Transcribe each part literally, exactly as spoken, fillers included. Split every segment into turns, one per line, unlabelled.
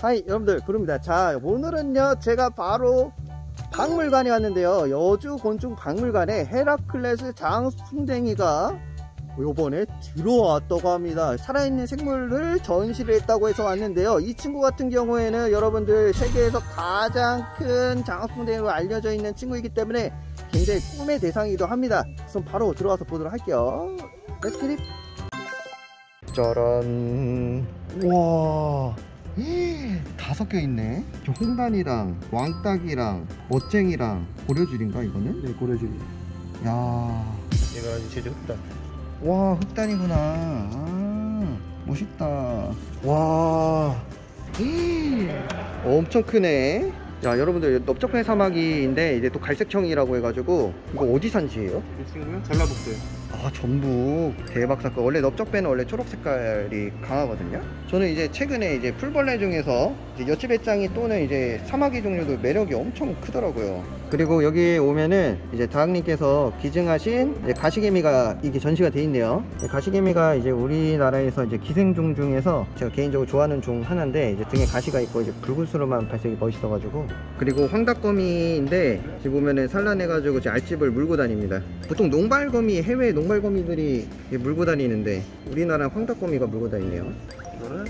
하이 여러분들, 구름입니다. 자, 오늘은요 제가 바로 박물관에 왔는데요. 여주 곤충 박물관에 헤라클레스 장수풍뎅이가 요번에 들어왔다고 합니다. 살아있는 생물을 전시를 했다고 해서 왔는데요. 이 친구 같은 경우에는 여러분들 세계에서 가장 큰 장수풍뎅이로 알려져 있는 친구이기 때문에 굉장히 꿈의 대상이기도 합니다. 그럼 바로 들어가서 보도록 할게요. Let's get it. 짜란. 와, 다섯 개 있네. 저 홍단이랑 왕딱이랑 멋쟁이랑 고려줄인가 이거는?
네, 고려줄.
야,
얘가 제주 흑단.
와, 흑단이구나. 아, 멋있다. 와, 엄청 크네. 야, 여러분들 넓적한 사마귀인데 이제 또 갈색형이라고 해가지고 이거 어디 산지예요?
이 친구는 전라북도에.
아, 전북. 대박 사건. 원래 넓적배는 원래 초록 색깔이 강하거든요. 저는 이제 최근에 이제 풀벌레 중에서 이제 여치배짱이 또는 이제 사마귀 종류도 매력이 엄청 크더라고요. 그리고 여기 오면은 이제 다학님께서 기증하신 이제 가시개미가 이게 전시가 돼 있네요. 가시개미가 이제 우리나라에서 이제 기생종 중에서 제가 개인적으로 좋아하는 종 하나인데 이제 등에 가시가 있고 이제 붉은수로만 발색이 멋있어가지고. 그리고 황닭거미인데 지금 보면은 산란해가지고 이제 알집을 물고 다닙니다. 보통 농발거미, 해외 농발거미들이 물고 다니는데 우리나라 황닭거미가 물고 다니네요.
이거는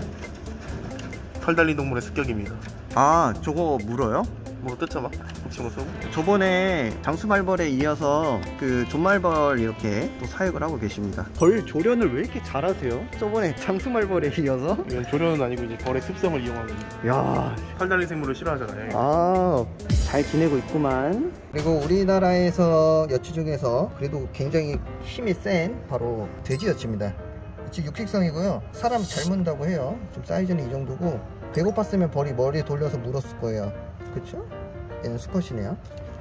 털 달린 동물의 습격입니다.
아, 저거 물어요?
뭐 뜯죠 막. 훔치고 쏘고.
저번에 장수말벌에 이어서 그 존말벌 이렇게 또 사육을 하고 계십니다. 벌 조련을 왜 이렇게 잘하세요? 저번에 장수말벌에 이어서?
이건 조련은 아니고 이제 벌의 습성을 이용하는.
야,
털 달린 생물을 싫어하잖아요.
아, 잘 지내고 있구만. 그리고 우리나라에서 여치 중에서 그래도 굉장히 힘이 센 바로 돼지 여치입니다. 지금 육식성이고요. 사람 잘 문다고 해요. 지금 사이즈는 이 정도고 배고팠으면 벌이 머리에 돌려서 물었을 거예요. 그쵸? 얘는 수컷이네요.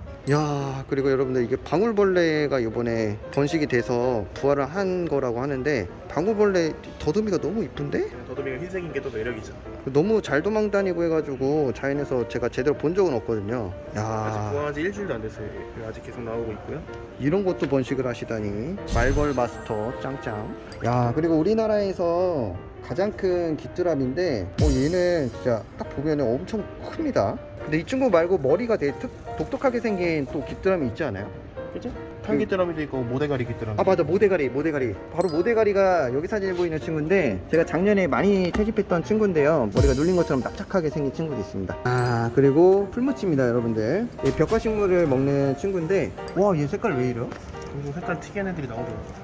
야, 그리고 여러분들 이게 방울벌레가 이번에 번식이 돼서 부활을 한 거라고 하는데 방울벌레 더듬이가 너무 이쁜데?
더듬이가 흰색인 게 또 매력이죠.
너무 잘 도망다니고 해가지고 자연에서 제가 제대로 본 적은 없거든요. 야,
아직 부화한 지 일주일도 안 됐어요. 아직 계속 나오고 있고요.
이런 것도 번식을 하시다니. 말벌 마스터 짱짱. 야, 그리고 우리나라에서 가장 큰 귀뚜라미인데 어, 얘는 진짜 딱 보면 엄청 큽니다. 근데 이 친구 말고 머리가 되게 특, 독특하게 생긴 또 귀뚜라미 있지 않아요?
그죠? 탈귀뚜라미도 있고 모대가리 귀뚜라미.
아, 맞아, 모대가리. 모대가리 바로 모대가리가 여기 사진에 보이는 친구인데 제가 작년에 많이 채집했던 친구인데요. 머리가 눌린 것처럼 납작하게 생긴 친구도 있습니다. 아, 그리고 풀무치입니다. 여러분들 이 벽화식물을 먹는 친구인데 와, 얘 색깔 왜 이래요?
종종 색깔 특이한 애들이 나오더라고요.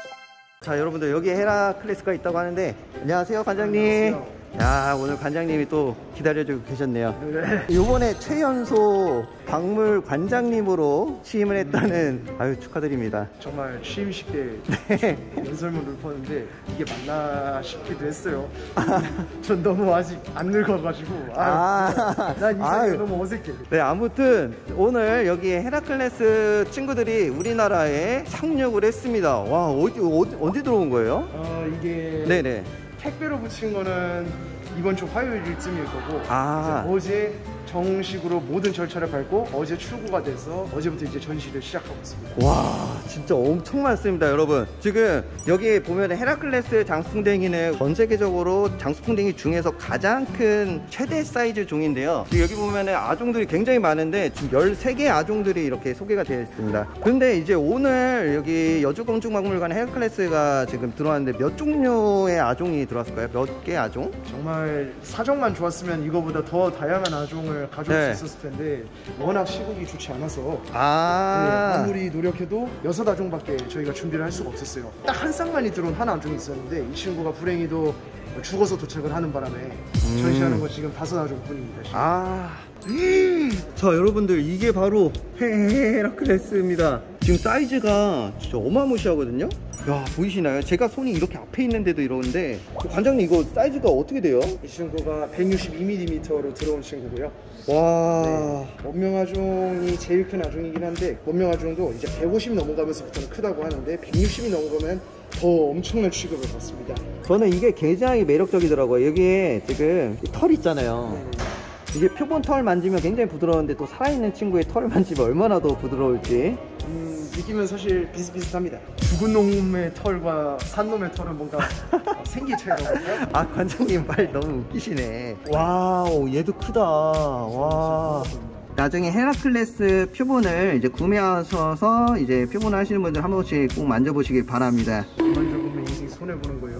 자, 여러분들 여기 헤라클레스가 있다고 하는데 안녕하세요, 관장님.
안녕하세요.
야, 오늘 관장님이 또 기다려주고 계셨네요. 네. 이번에 최연소 박물 관장님으로 취임을 했다는, 아유, 축하드립니다.
정말 취임식 때
네.
연설문을 푸는데 이게 맞나 싶기도 했어요. 전 너무 아직 안 늙어가지고 아, 난 이 사람이 너무 어색해.
네, 아무튼 오늘 여기 헤라클레스 친구들이 우리나라에 상륙을 했습니다. 와, 어디, 어디, 언제 들어온 거예요?
어, 이게
네네.
택배로 붙인 거는 이번 주 화요일쯤일 거고
아.
어제 정식으로 모든 절차를 밟고 어제 출고가 돼서 어제부터 이제 전시를 시작하고 있습니다.
와, 진짜 엄청 많습니다. 여러분 지금 여기 보면 헤라클레스 장수풍뎅이는 전 세계적으로 장수풍뎅이 중에서 가장 큰 최대 사이즈 종인데요. 여기 보면 아종들이 굉장히 많은데 지금 열세 개 아종들이 이렇게 소개가 되어 있습니다. 근데 이제 오늘 여기 여주곤충박물관에 헤라클레스가 지금 들어왔는데 몇 종류의 아종이 들어왔을까요? 몇 개 아종?
정말 사정만 좋았으면 이거보다 더 다양한 아종을 가져올
네.
수 있었을 텐데 워낙 시국이 좋지 않아서
아,
네, 아무리 노력해도 여섯 아종밖에 저희가 준비를 할 수가 없었어요. 딱 한 쌍만이 들어온 한 아종이 있었는데 이 친구가 불행히도 죽어서 도착을 하는 바람에 음. 전시하는 거 지금 다섯 아종 뿐입니다. 지금.
아, 자, 여러분들 이게 바로 헤라클레스입니다. 지금 사이즈가 진짜 어마무시하거든요. 야, 보이시나요? 제가 손이 이렇게 앞에 있는데도 이러는데 관장님 이거 사이즈가 어떻게 돼요?
이 친구가 백육십이 밀리미터로 들어온 친구고요.
와,
네, 원명아종이 제일 큰 아종이긴 한데 원명아종도 이제 백오십 넘어가면서부터는 크다고 하는데 백육십이 넘어가면 더 엄청난 취급을 받습니다.
저는 이게 굉장히 매력적이더라고요. 여기에 지금 털 있잖아요.
네.
이게 표본 털 만지면 굉장히 부드러운데 또 살아있는 친구의 털을 만지면 얼마나 더 부드러울지
음, 느낌은 사실 비슷비슷합니다. 죽은 놈의 털과 산 놈의 털은 뭔가 생기 차이거든요.
아, 관장님 말 너무 웃기시네. 와우, 얘도 크다. 와. 나중에 헤라클레스 표본을 이제 구매하셔서 이제 표본 하시는 분들 한 번씩 꼭 만져보시길 바랍니다.
만져보면 인생 손해보는 거예요.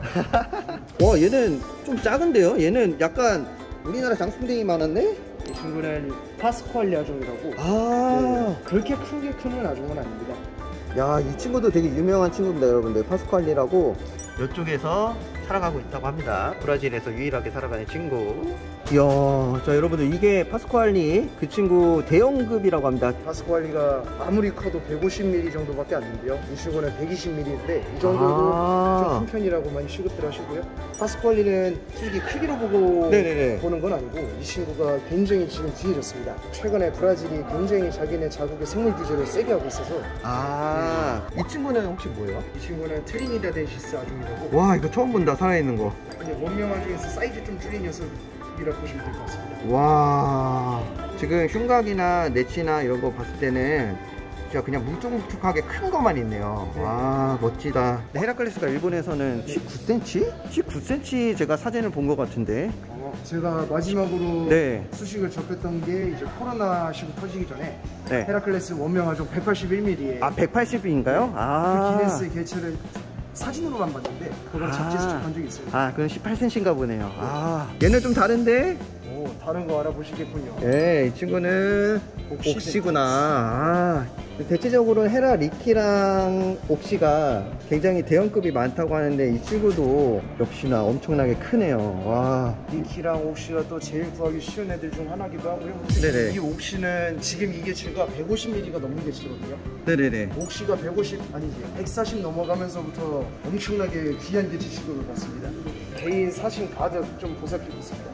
와, 얘는 좀 작은데요? 얘는 약간 우리나라 장풍뎅이 많았네?
이 친구는 파스퀄리 아종이라고.
아,
네, 그렇게 크게 크는 아종은 아닙니다.
야, 이 친구도 되게 유명한 친구입니다, 여러분들. 파스퀄리라고 이쪽에서 살아가고 있다고 합니다. 브라질에서 유일하게 살아가는 친구. 이야, 자, 여러분들, 이게 파스퀄리 그 친구 대형급이라고 합니다.
파스퀄리가 아무리 커도 백오십 밀리미터 정도밖에 안 되는데요. 이 친구는 백이십 밀리미터인데 이 정도도
아.
좀 큰 편이라고 많이 취급들 하시고요. 파스퀄리는 솔직히 크기로 보고
네네네.
보는 건 아니고 이 친구가 굉장히 지금 뒤해졌습니다. 최근에 브라질이 굉장히 자기네 자국의 생물 규제를 세게 하고 있어서.
아, 이 친구는 혹시 뭐예요?
이 친구는 트리니다덴시스 아종이라고.
와, 이거 처음 본다, 살아있는 거.
근데 원명 아종에서 사이즈 좀 줄인 녀석이라고 보시면 될 것 같습니다.
와, 지금 흉곽이나 내치나 이런 거 봤을 때는 진짜 그냥 뭉툭뭉툭하게 큰 것만 있네요. 와, 멋지다. 헤라클레스가 일본에서는 십구 센티미터? 십구 센티미터 제가 사진을 본 것 같은데.
어, 제가 마지막으로
네.
수식을 접했던 게 이제 코로나 시국 터지기 전에
네.
헤라클레스 원명 아종 백팔십일 밀리미터에
아, 백팔십인가요?
그
아.
기네스 개체를 사진으로만 봤는데 그걸
아.
잡지에서 접한 적이 있어요.
아, 그럼 십팔 센티미터인가 보네요. 아, 얘는 좀 다른데?
오, 다른 거 알아보시겠군요.
네, 이 친구는
옥시
옥시구나. 아, 대체적으로 헤라 리키랑 옥시가 굉장히 대형급이 많다고 하는데 이 친구도 역시나 엄청나게 크네요. 와.
니키랑 옥시가 또 제일 구하기 쉬운 애들 중 하나기도 하고요.
네네.
이 옥시는 지금 이 개체가 백오십 밀리미터가 넘는 개체거든요.
네네네.
옥시가 백오십 아니지 백사십 넘어가면서부터 엄청나게 귀한 개체 취급을 받습니다. 개인 사진 가득 좀 보살피고 있습니다.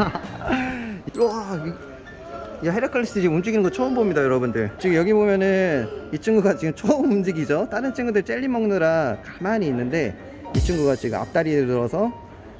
와, 이, 야, 헤라클레스 지금 움직이는 거 처음 봅니다, 여러분들. 지금 여기 보면은 이 친구가 지금 처음 움직이죠. 다른 친구들 젤리 먹느라 가만히 있는데 이 친구가 지금 앞다리를 들어서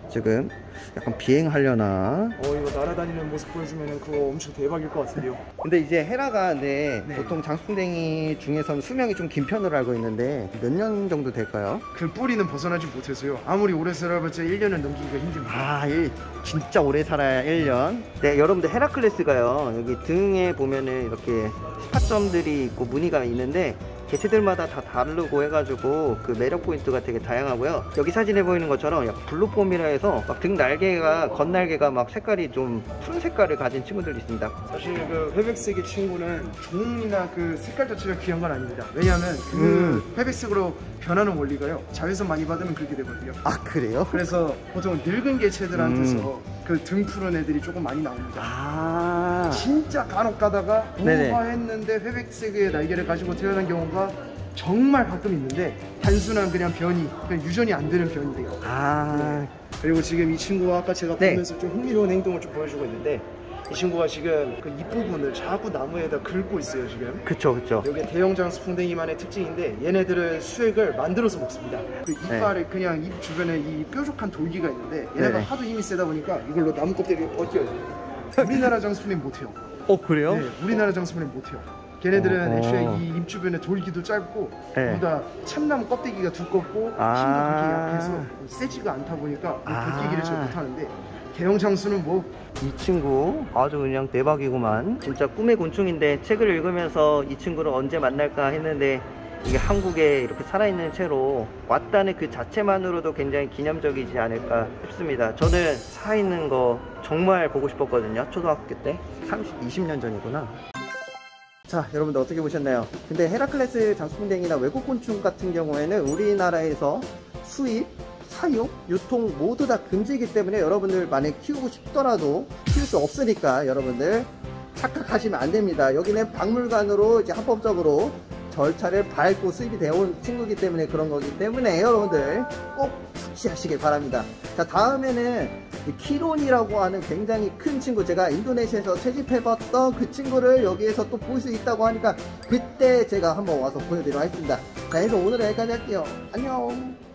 지금 약간 비행하려나.
어, 이거 날아다니는 모습 보여주면 그거 엄청 대박일 것 같은데요.
근데 이제 헤라가 네,
네.
보통 장수풍뎅이 중에서는 수명이 좀 긴 편으로 알고 있는데 몇 년 정도 될까요?
그 뿌리는 벗어나지 못해서요. 아무리 오래 살아봤자 일 년은 넘기기가 힘듭니다.
아, 일, 진짜 오래 살아야 일 년. 네, 여러분들 헤라클레스가요, 여기 등에 보면은 이렇게 스팟점들이 있고 무늬가 있는데 개체들마다 다 다르고 해가지고 그 매력 포인트가 되게 다양하고요. 여기 사진에 보이는 것처럼 약간 블루폼이라 해서 막 등 날개가, 겉날개가 막 색깔이 좀 푸른 색깔을 가진 친구들이 있습니다.
사실 그 회백색의 친구는 종이나 그 색깔 자체가 귀한 건 아닙니다. 왜냐하면 그
음.
회백색으로 변하는 원리가요. 자외선 많이 받으면 그렇게 되거든요.
아, 그래요?
그래서 보통 늙은 개체들한테서
음.
그 등 푸른 애들이 조금 많이 나옵니다.
아,
진짜 간혹 가다가
네네.
노화했는데 회백색의 날개를 가지고 태어난 경우가 정말 가끔 있는데 단순한 그냥 변이, 그냥 유전이 안 되는 변이래요.
아,
그리고 지금 이 친구가 아까 제가
네.
보면서 좀 흥미로운 행동을 좀 보여주고 있는데 이 친구가 지금 그 입부분을 자꾸 나무에다 긁고 있어요 지금.
그쵸, 그쵸.
이게 대형 장수풍뎅이만의 특징인데 얘네들은 수액을 만들어서 먹습니다. 그 이빨에 그냥 입 주변에 이 뾰족한 돌기가 있는데 얘네가
네.
하도 힘이 세다 보니까 이걸로 나무 껍데기를 벗겨요. 우리나라 장수풍뎅이 못해요.
어, 그래요?
네, 우리나라 장수풍뎅이 못해요. 걔네들은
어.
애초에 이 입 주변에 돌기도 짧고
네.
보다 참나무 껍데기가 두껍고
아.
힘도 되게 약해서 세지가 않다 보니까
아.
벗기기를 잘 못하는데 대형 장수는 뭐
이 친구 아주 그냥 대박이구만. 진짜 꿈의 곤충인데 책을 읽으면서 이 친구를 언제 만날까 했는데 이게 한국에 이렇게 살아있는 채로 왔다는 그 자체만으로도 굉장히 기념적이지 않을까 싶습니다. 저는 살아있는 거 정말 보고 싶었거든요, 초등학교 때. 삼십, 이십 년 전이구나. 자, 여러분들 어떻게 보셨나요? 근데 헤라클레스 장수풍뎅이나 외국곤충 같은 경우에는 우리나라에서 수입, 사육, 유통 모두 다 금지이기 때문에 여러분들 만약 키우고 싶더라도 키울 수 없으니까 여러분들 착각하시면 안 됩니다. 여기는 박물관으로 이제 합법적으로 절차를 밟고 수입이 되어 온 친구이기 때문에 그런 거기 때문에 여러분들 꼭 숙지하시길 바랍니다. 자, 다음에는 키론이라고 하는 굉장히 큰 친구, 제가 인도네시아에서 채집해봤던 그 친구를 여기에서 또 볼 수 있다고 하니까 그때 제가 한번 와서 보여드리도록 하겠습니다. 자, 그래서 오늘은 여기까지 할게요. 안녕.